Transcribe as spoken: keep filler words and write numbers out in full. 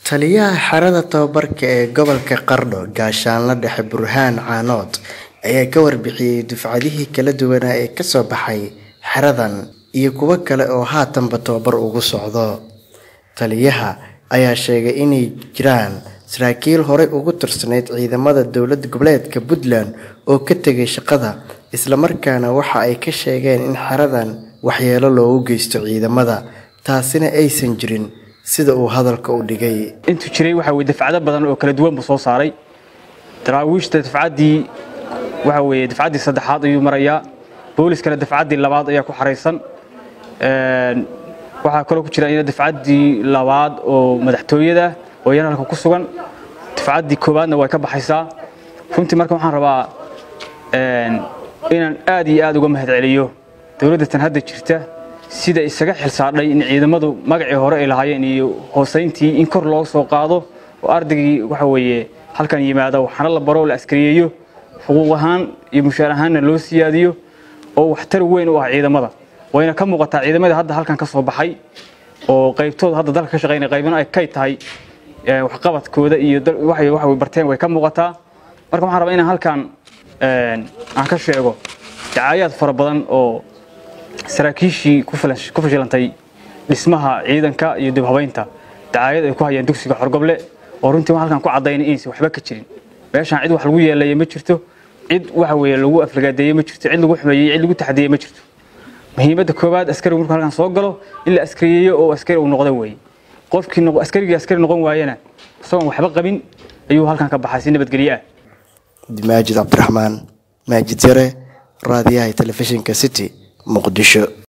Taliyaha xarada tababarka ee gobolka Qardho gaashaanle dhexe Burhaan Caanood ayaa ka warbixiyay dufcadihii kala duwan ee ka soo baxay xaradan iyo kuwa kale oo haatanba tababar ugu socdo. Taliyaha ayaa sheegay inay jiraan saraakiil hore ugu tirsaneyd ciidamada dowladda goboleedka Puntland oo ka tagay shaqada, isla markaana waxa ay ka sheegeen in xaradan waxyeelo loogu geysto ciidamada, taasina aysan jirin sida uu hadalka u dhigay. intu jiray waxa way dafcado badan oo kala duwan soo saaray daraawiishta dafcadii waxa way dafcadii saddexaad ayuu marayaa, booliskana dafcadii labaad ayaa ku xareysan, een waxa kale ku jira in dafcadii labaad oo madaxtooyada oo yana ku sugan, dafcadii koobaadna way ka baxaysaa. runtii marka waxaan rabaa een inaan aad iyo aad uga mahadceliyo dawladda tan hadda jirta sida isaga xilsaaday in ciidamadu magacii hore ay lahaayeen iyo hooseyntii in kor loo soo qaado oo ardaygi waxa weeye halkan yimaado waxana la baro la askariyeeyo, xuquuq ahaan iyo mushaar ahaanna loo siyaadiyo oo waxtar weyn u ah ciidamada. wayna ka muuqataa ciidamada hadda halkan ka soo baxay oo qaybtooda hadda dalka ka shaqeynay qaybna ay ka tahay wax qabadkooda iyo waxay wax barteen way ka muuqataa. marka waxaan rabaa inaan halkan een aan ka sheego dacaayad fara badan oo saraakiishii ku falash ku fashilantay dhismaha ciidanka iyo dib habeynta dacaayad ay ku hayeen dugsiga Xorgoble oo runtii wax halkan ku cadeynay inaysan waxba ka jirin. meeshaan cid wax lagu yeelay ma jirto, cid waxa weeye lagu aflagaadeeyay ma jirto, cid lagu xumeeyay, cid lagu taxadiyay ma jirto. muhiimadda koobaad askari markuu halkan soo galo in la askariyeeyo oo askari uu noqdo way qofkii noqo askariga askari noqon waayana soo waxba qabin ayuu halkan ka baxay si nabadgeliyo ah. Maajid Cabdiraxmaan Maajid Yare, raadiyaha telefishinka City, Muqdisho.